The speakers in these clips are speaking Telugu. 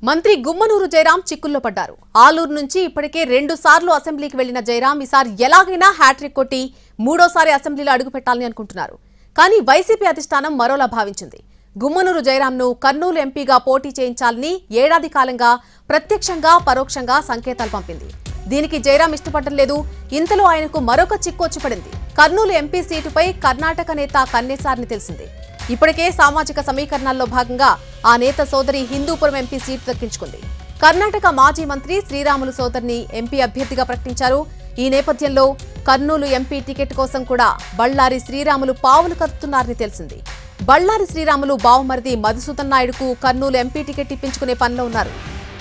మంత్రి గుమ్మనూరు జయరాం చిక్కుల్లో పడ్డారు. ఆలూరు నుంచి ఇప్పటికే 2 సార్లు అసెంబ్లీకి వెళ్లిన జయరాం ఈసారి ఎలాగైనా హ్యాట్రిక్ కొట్టి మూడోసారి అసెంబ్లీలో అడుగుపెట్టాలని అనుకుంటున్నారు. కానీ వైసీపీ అధిష్టానం మరోలా భావించింది. గుమ్మనూరు జయరాంను కర్నూలు ఎంపీగా పోటీ చేయించాలని ఏడాది కాలంగా ప్రత్యక్షంగా పరోక్షంగా సంకేతాలు పంపింది. దీనికి జయరాం ఇష్టపడడం లేదు. ఇంతలో ఆయనకు మరొక చిక్కు వచ్చి పడింది. కర్నూలు ఎంపీ సీటుపై కర్ణాటక నేత కన్నేశారని తెలిసింది. ఇప్పటికే సామాజిక సమీకరణాల్లో భాగంగా ఆ నేత సోదరి హిందూపురం ఎంపీ సీటు దక్కించుకుంది. కర్ణాటక మాజీ మంత్రి శ్రీరాములు సోదరిని ఎంపీ అభ్యర్థిగా ప్రకటించారు. ఈ నేపథ్యంలో కర్నూలు ఎంపీ టికెట్ కోసం కూడా బళ్ళారి శ్రీరాములు పావులు కదుపుతున్నారని తెలిసింది. బళ్ళారి శ్రీరాములు బావమరిది మధుసూదన్ నాయుడుకు కర్నూలు ఎంపీ టికెట్ ఇప్పించుకునే పనిలో ఉన్నారు.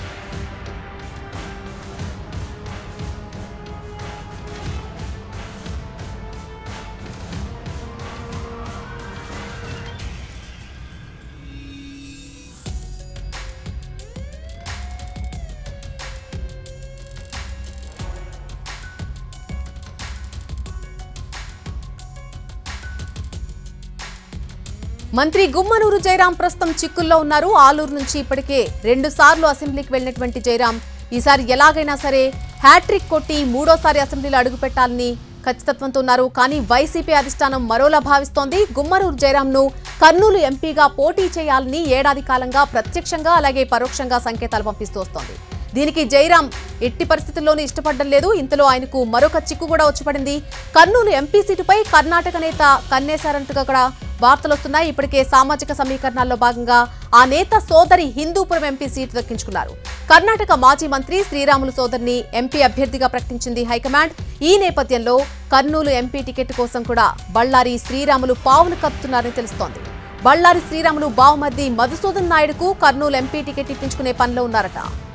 మంత్రి గుమ్మనూరు జయరాం ప్రస్తుతం చిక్కుల్లో ఉన్నారు. ఆలూరు నుంచి ఇప్పటికే 2 సార్లు అసెంబ్లీకి వెళ్లినటువంటి జయరాం ఈసారి ఎలాగైనా సరే హ్యాట్రిక్ కొట్టి మూడోసారి అసెంబ్లీలో అడుగుపెట్టాలని ఖచ్చితత్వంతో ఉన్నారు. కానీ వైసీపీ అధిష్టానం మరోలా భావిస్తోంది. గుమ్మనూరు జయరాంను కర్నూలు ఎంపీగా పోటీ చేయాలని ఏడాది కాలంగా ప్రత్యక్షంగా అలాగే పరోక్షంగా సంకేతాలు పంపిస్తూ వస్తోంది. దీనికి జయరాం ఎట్టి పరిస్థితుల్లోనూ ఇష్టపడడం లేదు. ఇంతలో ఆయనకు మరొక చిక్కు కూడా వచ్చిపడింది. కర్నూలు ఎంపీ సీటుపై కర్ణాటక నేత కన్నేశారంటూ కూడా వార్తలు వస్తున్నాయి. ఇప్పటికే సామాజిక సమీకరణాల్లో భాగంగా ఆ నేత సోదరి హిందూపురం ఎంపీ సీటు దక్కించుకున్నారు. కర్ణాటక మాజీ మంత్రి శ్రీరాములు సోదరిని ఎంపీ అభ్యర్థిగా ప్రకటించింది హైకమాండ్. ఈ నేపథ్యంలో కర్నూలు ఎంపీ టికెట్ కోసం కూడా బళ్ళారి శ్రీరాములు పావులు కప్పుతున్నారని తెలుస్తోంది. బళ్ళారి శ్రీరాములు బావమరిది మధుసూదన్ నాయుడుకు కర్నూలు ఎంపీ టికెట్ ఇప్పించుకునే పనిలో ఉన్నారట.